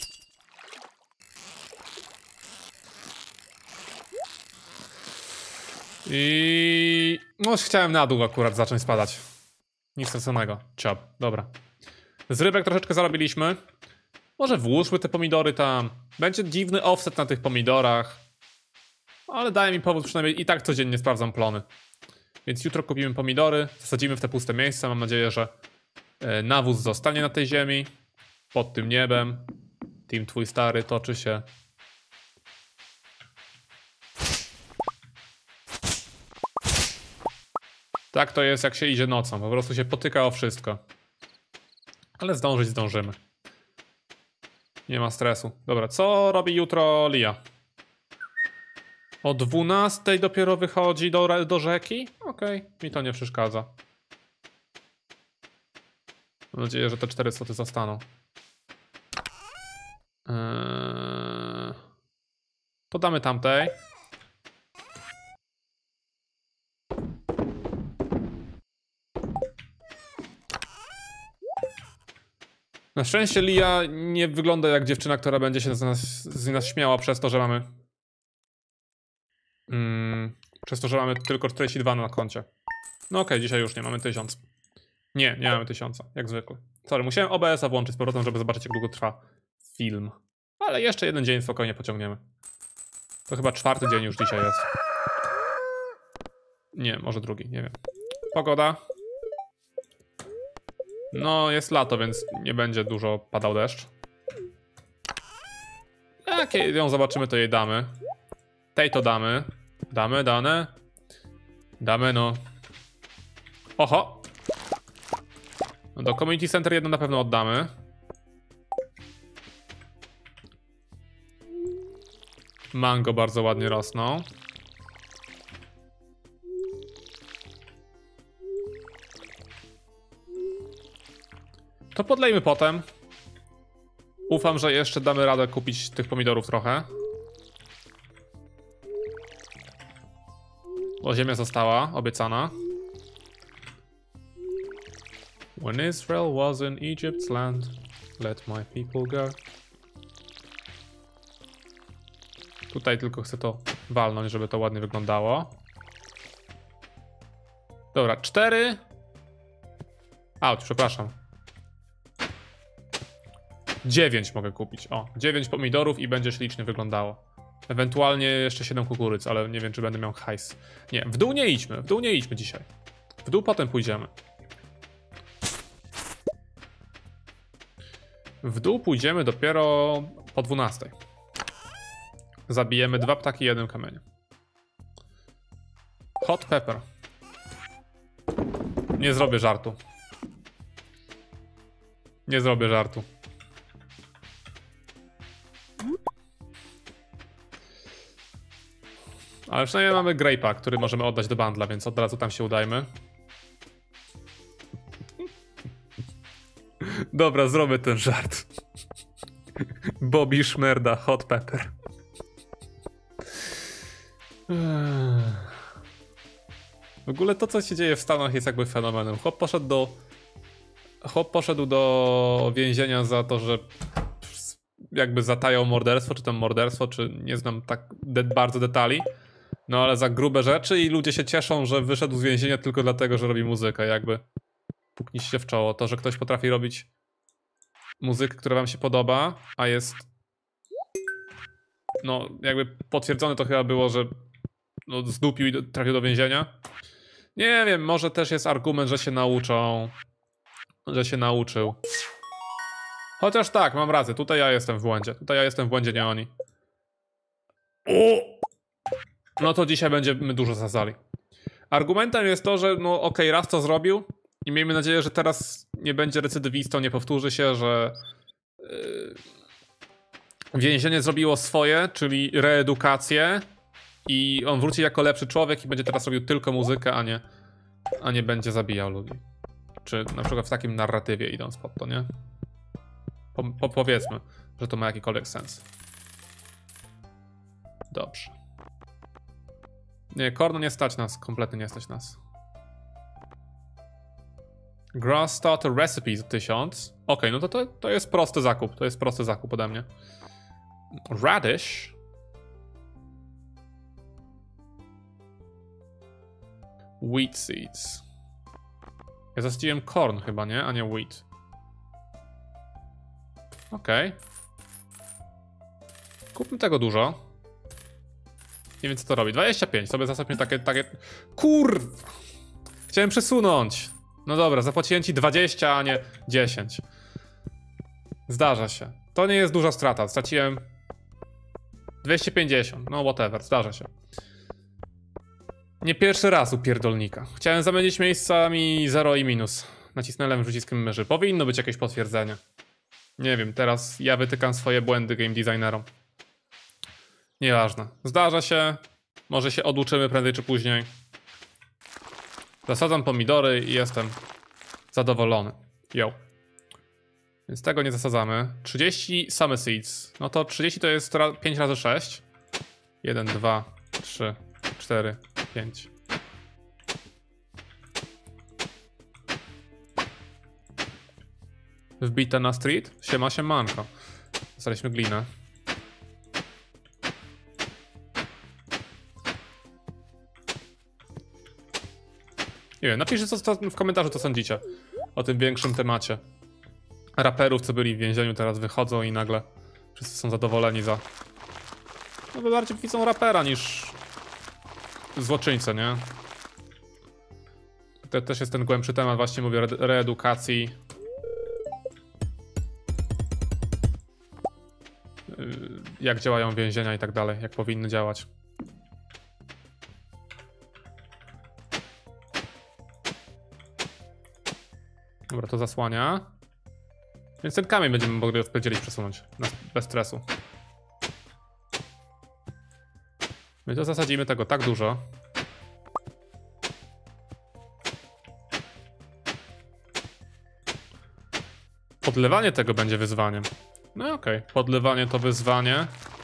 I... No, chciałem na dół akurat zacząć spadać. Nic straconego. Chop. Dobra. Z rybek troszeczkę zarobiliśmy. Może włóżmy te pomidory tam. Będzie dziwny offset na tych pomidorach. Ale daje mi powód, przynajmniej i tak codziennie sprawdzam plony. Więc jutro kupimy pomidory, zasadzimy w te puste miejsca. Mam nadzieję, że nawóz zostanie na tej ziemi. Pod tym niebem. Team twój stary toczy się. Tak to jest, jak się idzie nocą. Po prostu się potyka o wszystko. Ale zdążyć zdążymy. Nie ma stresu. Dobra, co robi jutro Lia? O 12 dopiero wychodzi do rzeki? Okej, mi to nie przeszkadza. Mam nadzieję, że te 4 sloty zostaną. Podamy tamtej. Na szczęście Lia nie wygląda jak dziewczyna, która będzie się z nas śmiała przez to, że mamy... przez to, że mamy tylko 42 na koncie. No okej, dzisiaj już nie mamy 1000. Nie mamy 1000, jak zwykle. Sorry, musiałem OBS-a włączyć z powrotem, żeby zobaczyć, jak długo trwa film. Ale jeszcze jeden dzień spokojnie pociągniemy. To chyba 4. dzień już dzisiaj jest. Nie, może 2, nie wiem. Pogoda. No, jest lato, więc nie będzie dużo padał deszcz. Jak ją zobaczymy, to jej damy. Tej to damy. Damy, no. Oho. No do Community Center jedno na pewno oddamy. Mango bardzo ładnie rosną. To podlejmy potem. Ufam, że jeszcze damy radę kupić tych pomidorów trochę. Bo ziemia została obiecana. When Israel was in Egypt's land, let my people go. Tutaj tylko chcę to walnąć, żeby to ładnie wyglądało. Dobra, 4. Auć, przepraszam. 9 mogę kupić. O, 9 pomidorów i będzie ślicznie wyglądało. Ewentualnie jeszcze 7 kukurydz, ale nie wiem, czy będę miał hajs. Nie, w dół nie idźmy dzisiaj. W dół potem pójdziemy. W dół pójdziemy dopiero po 12. Zabijemy 2 ptaki, 1 kamień. Hot pepper. Nie zrobię żartu. Nie zrobię żartu. Ale przynajmniej mamy Grape'a, który możemy oddać do bundla, więc od razu tam się udajmy. Dobra, zrobię ten żart. Bobby Szmerda, hot pepper. W ogóle to, co się dzieje w Stanach, jest jakby fenomenem. Chłop poszedł do więzienia za to, że jakby zatajał morderstwo, czy tam morderstwo, czy nie znam tak bardzo detali. No ale za grube rzeczy i ludzie się cieszą, że wyszedł z więzienia tylko dlatego, że robi muzykę. Jakby puknij się w czoło. To, że ktoś potrafi robić muzykę, która wam się podoba, a jest... No jakby potwierdzone to chyba było, że no, zdupił i trafił do więzienia. Nie wiem, może też jest argument, że się nauczą. Że się nauczył. Chociaż tak, mam rację, tutaj ja jestem w błędzie. Nie oni. No to dzisiaj będziemy dużo zasali. Argumentem jest to, że no okej, raz to zrobił i miejmy nadzieję, że teraz nie będzie recydywistą, nie powtórzy się, że więzienie zrobiło swoje, czyli reedukację i on wróci jako lepszy człowiek i będzie teraz robił tylko muzykę, a nie będzie zabijał ludzi. Czy na przykład w takim narratywie idąc pod to, nie? Powiedzmy, że to ma jakikolwiek sens. Dobrze. Nie, korno nie stać nas, kompletnie nie stać nas. Grass Starter Recipe za 1000. Okej, no to jest prosty zakup. To jest prosty zakup ode mnie. Radish. Wheat seeds. Ja zasadziłem corn chyba, nie? A nie wheat. Okej. Kupmy tego dużo. Nie wiem, co to robi. 25. Sobie zasadnie takie... Chciałem przesunąć. No dobra, zapłaciłem ci 20, a nie 10. Zdarza się. To nie jest duża strata. Straciłem 250. No whatever, zdarza się. Nie pierwszy raz u pierdolnika. Chciałem zamienić miejscami 0 i minus. Nacisnąłem lewym przyciskiem myszy. Powinno być jakieś potwierdzenie. Nie wiem, teraz ja wytykam swoje błędy game designerom. Nieważne. Zdarza się. Może się oduczymy prędzej czy później. Zasadzam pomidory i jestem zadowolony. Yo. Więc tego nie zasadzamy. 30 same seeds. No to 30 to jest 5 razy 6. 1, 2, 3, 4, 5. Wbite na street? Siema, siemanko. Dostaliśmy glinę. Nie wiem, napiszcie w komentarzu, co sądzicie o tym większym temacie. Raperów, co byli w więzieniu, teraz wychodzą i nagle wszyscy są zadowoleni za... No bardziej widzą rapera niż złoczyńcę, nie? To też jest ten głębszy temat, właśnie mówię, reedukacji. Jak działają więzienia i tak dalej, jak powinny działać. Dobra, to zasłania. Więc ten kamień będziemy mogli rozpierdzielić, przesunąć. Bez stresu. My to zasadzimy tego tak dużo. Podlewanie tego będzie wyzwaniem. No okej, podlewanie to wyzwanie.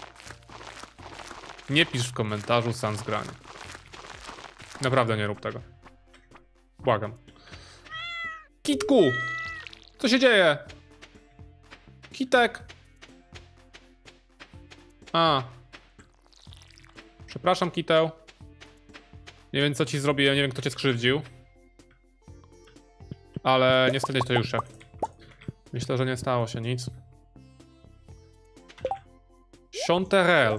Nie pisz w komentarzu sans granie. Naprawdę nie rób tego. Błagam. Kitku! Co się dzieje? Kitek! A. Przepraszam, Kiteł. Nie wiem, co ci zrobiłem, nie wiem, kto cię skrzywdził. Ale niestety to już się. Myślę, że nie stało się nic. Chanterelle.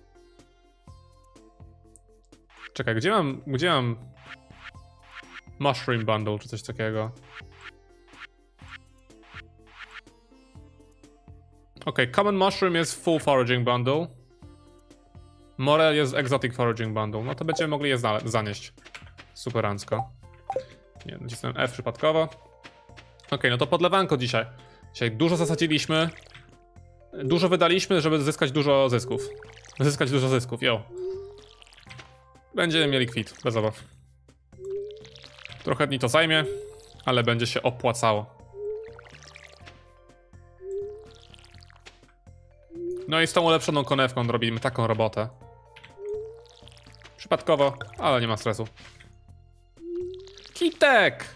Czekaj, gdzie mam Mushroom Bundle, czy coś takiego? Ok, Common Mushroom jest Full Foraging Bundle. Morel jest Exotic Foraging Bundle. No to będziemy mogli je zanieść. Superancko. Nie, nacisnąłem F przypadkowo. Ok, no to podlewanko dzisiaj. Dzisiaj dużo zasadziliśmy. Dużo wydaliśmy, żeby zyskać dużo zysków. Zyskać dużo zysków, yo. Będziemy mieli kwit, bez obaw. Trochę dni to zajmie, ale będzie się opłacało. No i z tą ulepszoną konewką robimy taką robotę. Przypadkowo, ale nie ma stresu. Kitek!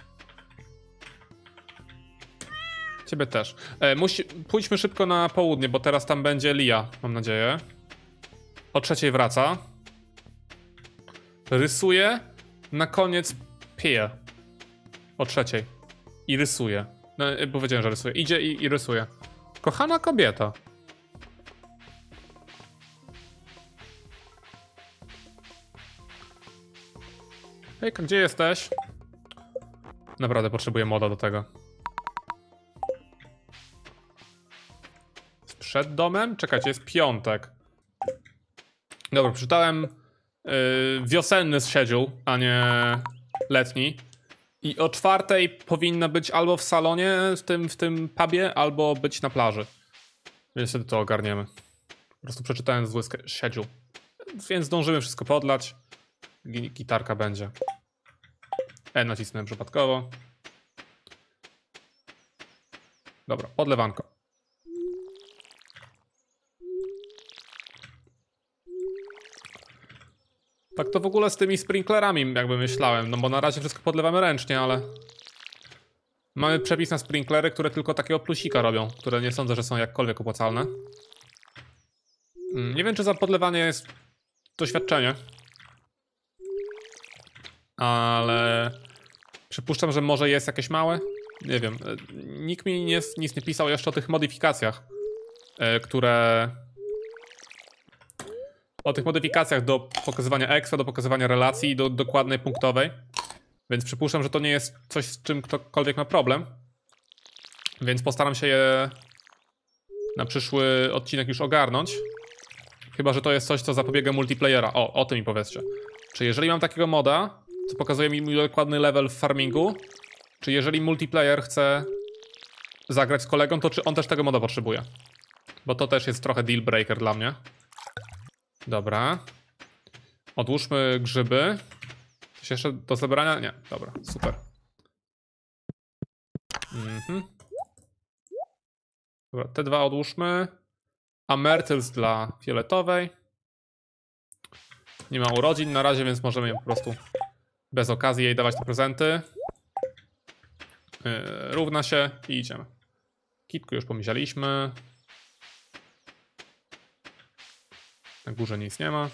Ciebie też. Pójdźmy szybko na południe, bo teraz tam będzie Lia, mam nadzieję. O 3:00 wraca. Rysuje. Na koniec pije. O 3:00. I rysuje. No, powiedziałem, że rysuje. Idzie i rysuje. Kochana kobieta. Hejka, gdzie jesteś? Naprawdę potrzebuję moda do tego. Przed domem? Czekajcie, jest piątek. Dobra, przeczytałem wiosenny schedule, a nie letni. I o 4:00 powinna być albo w salonie, w tym pubie, albo być na plaży. Więc wtedy to ogarniemy. Po prostu przeczytałem zły schedule. Więc zdążymy wszystko podlać. Gitarka będzie. Nacisnąłem przypadkowo. Dobra, podlewanko. Tak to w ogóle z tymi sprinklerami jakby myślałem, no bo na razie wszystko podlewamy ręcznie, ale... Mamy przepis na sprinklery, które tylko takiego plusika robią, które nie sądzę, że są jakkolwiek opłacalne. Nie wiem, czy za podlewanie jest doświadczenie. Ale... Przypuszczam, że może jest jakieś małe? Nie wiem. Nikt mi nic nie pisał jeszcze o tych modyfikacjach, które... O tych modyfikacjach do pokazywania expa, do pokazywania relacji, do dokładnej punktowej. Więc przypuszczam, że to nie jest coś, z czym ktokolwiek ma problem. Więc postaram się je na przyszły odcinek już ogarnąć. Chyba że to jest coś, co zapobiega multiplayera. O tym mi powiedzcie. Czy jeżeli mam takiego moda, co pokazuje mi dokładny level w farmingu, czy jeżeli multiplayer chce zagrać z kolegą, to czy on też tego moda potrzebuje? Bo to też jest trochę deal breaker dla mnie. Dobra. Odłóżmy grzyby. Coś jeszcze do zebrania? Nie, dobra, super. Dobra, te dwa odłóżmy. Amethyst dla fioletowej. Nie ma urodzin na razie, więc możemy po prostu bez okazji jej dawać te prezenty. Równa się i idziemy. Kitku już pomyśleliśmy. Na górze nic nie ma.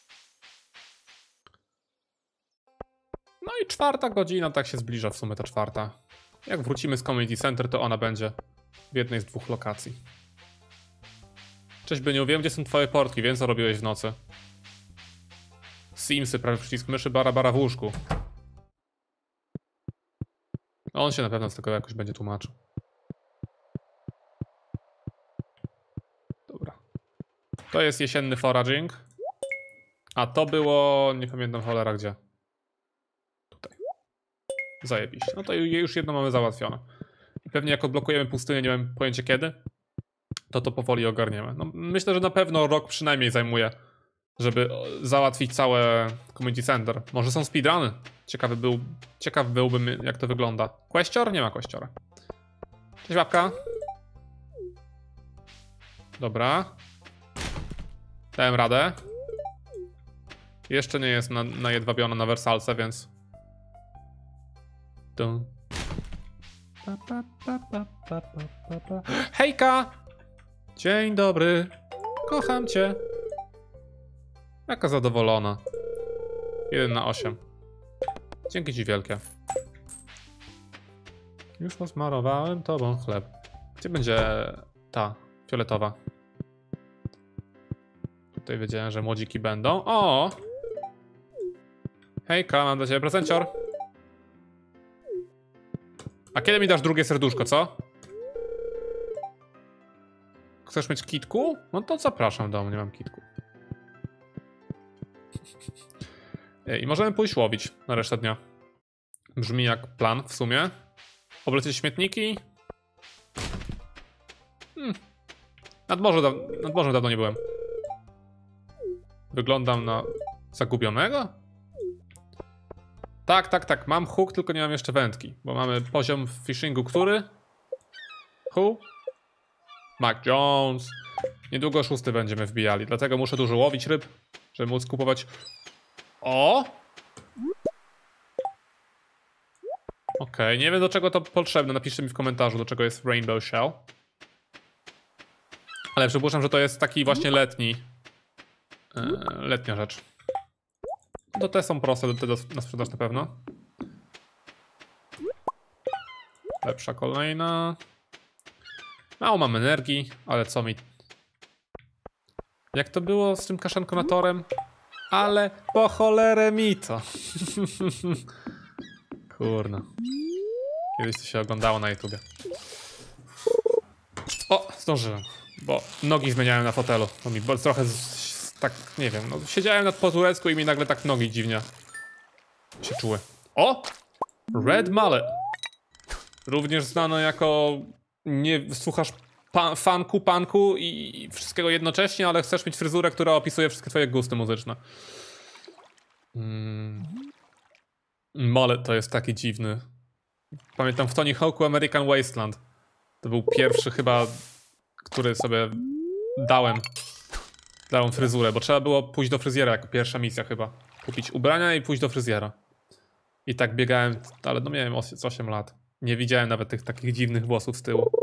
No i 4:00, tak się zbliża w sumie ta 4:00. Jak wrócimy z Community Center, to ona będzie w jednej z 2 lokacji. Cześć Byniu, wiem gdzie są twoje portki, wiem co robiłeś w nocy. Simsy, prawy przycisk myszy, bara w łóżku. On się na pewno z tego jakoś będzie tłumaczył. Dobra. To jest jesienny foraging. A to było... nie pamiętam cholera gdzie. Tutaj. Zajebiście. No to już jedno mamy załatwione. I pewnie jak odblokujemy pustynię, nie mam pojęcia kiedy, to powoli ogarniemy. No, myślę, że na pewno rok przynajmniej zajmuje, żeby załatwić całe Community Center. Może są speedruny? Ciekaw byłbym jak to wygląda. Questor? Nie ma questora. Cześć babka. Dobra. Dałem radę. Jeszcze nie jest najedwabiona na wersalce, więc... Hejka! Dzień dobry. Kocham cię. Jaka zadowolona. 1/8. Dzięki ci wielkie. Już posmarowałem tobą chleb. Gdzie będzie ta fioletowa? Tutaj wiedziałem, że młodziki będą. O! Hejka, mam dla ciebie prezencior. A kiedy mi dasz drugie serduszko, co? Chcesz mieć kitku? No to zapraszam do mnie, mam kitku. I możemy pójść łowić na resztę dnia. Brzmi jak plan w sumie. Oblecieć śmietniki. Nad morzem dawno nie byłem. Wyglądam na zagubionego? Tak. Mam hook, tylko nie mam jeszcze wędki. Bo mamy poziom w fishingu, który? Who? Mac Jones. Niedługo 6 będziemy wbijali, dlatego muszę dużo łowić ryb, żeby móc kupować... O! Okej, nie wiem do czego to potrzebne. Napiszcie mi w komentarzu, do czego jest Rainbow Shell. Ale przypuszczam, że to jest taki właśnie letnia rzecz. To te są proste na sprzedaż na pewno. Lepsza kolejna. Mało mam energii, ale co mi... Jak to było z tym kaszankonatorem? Ale po cholerę mi to. Kurna. Kiedyś to się oglądało na YouTubie. O, zdążyłem. Bo nogi zmieniałem na fotelu. To mi trochę tak, nie wiem, no siedziałem po turecku i mi nagle tak nogi dziwnie się czuły. O! Red Mullet. Również znano jako nie słuchasz panku i wszystkiego jednocześnie, ale chcesz mieć fryzurę, która opisuje wszystkie twoje gusty muzyczne. Mullet to jest taki dziwny. Pamiętam w Tony Hawk'u American Wasteland. To był pierwszy chyba, który sobie dałem fryzurę, bo trzeba było pójść do fryzjera jako pierwsza misja chyba. Kupić ubrania i pójść do fryzjera. I tak biegałem, ale no miałem 8 lat. Nie widziałem nawet tych takich dziwnych włosów z tyłu.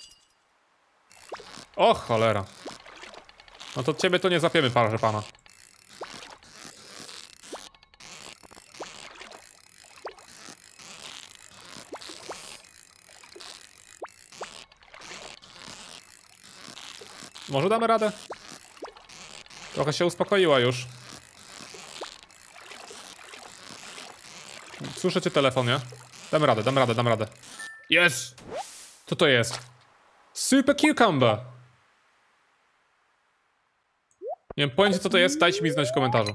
O cholera. No to ciebie to nie zapiemy, proszę pana. Może damy radę? Trochę się uspokoiła już. Słyszę cię telefon, nie? Dam radę. Jest! Co to jest? Super Cucumber! Nie wiem pojęcia co to jest, dajcie mi znać w komentarzu.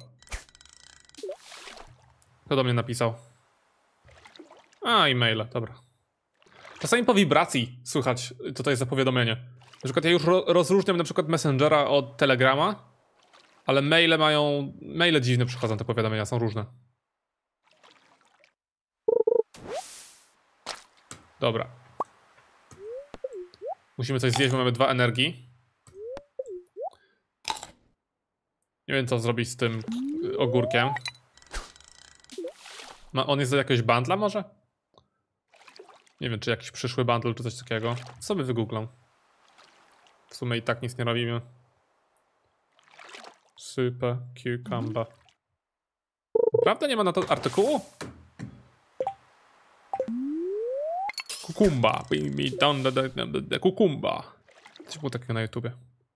Kto do mnie napisał? A, e-maile, dobra. Czasami po wibracji słychać, co to jest za powiadomienie. Na przykład ja już rozróżniam na przykład Messengera od Telegrama, ale maile dziwne przychodzą, te powiadomienia są różne. Dobra. Musimy coś zjeść, bo mamy 2 energii. Nie wiem co zrobić z tym ogórkiem. On jest do jakiegoś bundla może? Nie wiem, czy jakiś przyszły bundle, czy coś takiego. Sobie wygooglam. W sumie i tak nic nie robimy. Super cucumber. Naprawdę nie ma na to artykułu? Kukumba. Kukumba. Coś było takiego na YouTubie.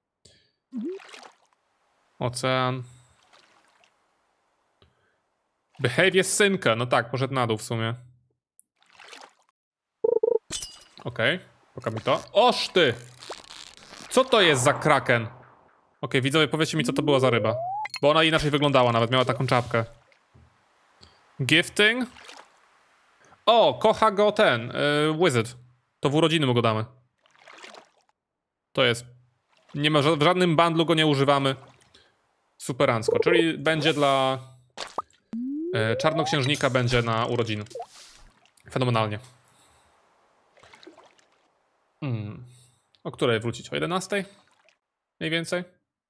Ocean. Behavior synka. No tak, poszedł na dół w sumie. Okej, pokaż mi to. Oż ty! Co to jest za kraken? Okej, widzowie, powiedzcie mi, co to była za ryba. Bo ona inaczej wyglądała, nawet miała taką czapkę. Gifting? O, kocha go ten, Wizard. To w urodziny mu go damy. To jest. Nie ma w żadnym bundlu go nie używamy. Superancko, czyli będzie dla czarnoksiężnika, będzie na urodziny. Fenomenalnie. O której wrócić? O 11? Mniej więcej?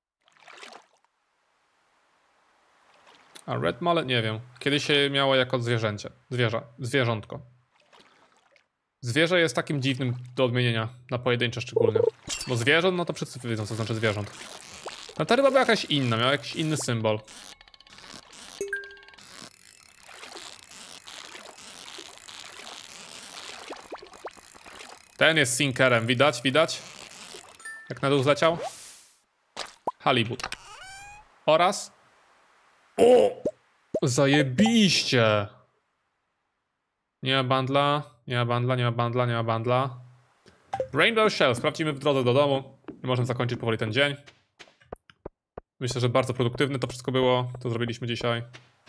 A Red Mullet? Nie wiem. Kiedyś się miało jako zwierzęcie. Zwierzątko. Zwierzę jest takim dziwnym do odmienienia. Na pojedyncze szczególnie. Bo zwierząt, no to wszyscy wiedzą, co znaczy zwierząt. No ta ryba była jakaś inna, miała jakiś inny symbol. Ten jest sinkerem, widać? Widać? Jak na dół zleciał? Halibut. Oraz... O! Zajebiście! Nie ma bandla, nie ma bandla, nie ma bandla, nie ma bandla. Rainbow Shell, sprawdzimy w drodze do domu. I możemy zakończyć powoli ten dzień. Myślę, że bardzo produktywne to wszystko było. To zrobiliśmy dzisiaj.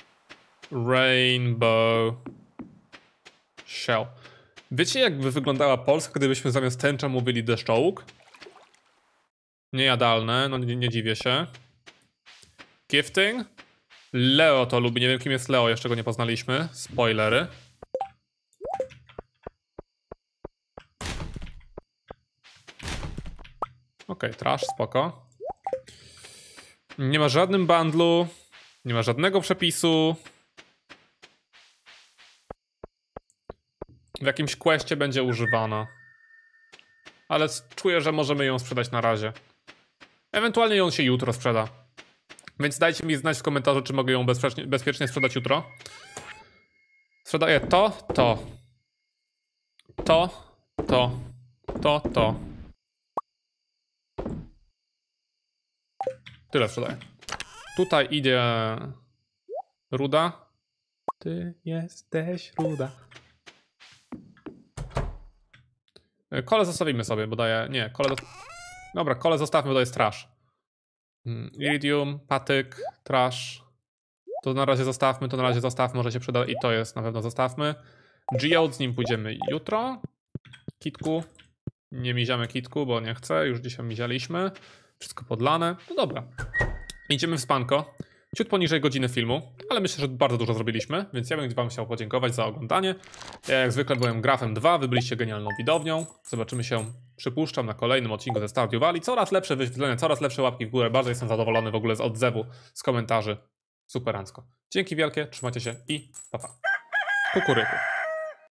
Rainbow Shell. Wiecie, jakby wyglądała Polska, gdybyśmy zamiast tęcza mówili deszczołuk? Niejadalne, no nie dziwię się. Gifting? Leo to lubi, nie wiem kim jest Leo, jeszcze go nie poznaliśmy. Spoilery. Okej, trash, spoko. Nie ma żadnym bundlu. Nie ma żadnego przepisu. W jakimś questie będzie używana. Ale czuję, że możemy ją sprzedać na razie. Ewentualnie ją się jutro sprzeda. Więc dajcie mi znać w komentarzu, czy mogę ją bezpiecznie sprzedać jutro. Sprzedaję to. Tyle sprzedaję. Tutaj idzie ruda. Ty jesteś ruda. Kole zostawimy sobie, bo daje... Nie, kole... Dobra, kole zostawmy, bo to jest trash. Iridium, patyk, trash. To na razie zostawmy, może się przyda i to jest na pewno zostawmy. Geode, z nim pójdziemy jutro. Kitku. Nie miziamy kitku, bo nie chcę, już dzisiaj mizialiśmy. Wszystko podlane, no dobra. Idziemy w spanko. Ciut poniżej godziny filmu, ale myślę, że bardzo dużo zrobiliśmy, więc ja bym wam chciał podziękować za oglądanie. Ja jak zwykle byłem Grafem 2, wy byliście genialną widownią. Zobaczymy się, przypuszczam, na kolejnym odcinku ze Stardew Valley. Coraz lepsze wyświetlenia, coraz lepsze łapki w górę. Bardzo jestem zadowolony w ogóle z odzewu, z komentarzy. Superancko. Dzięki wielkie, trzymajcie się i pa pa. Kukuryku.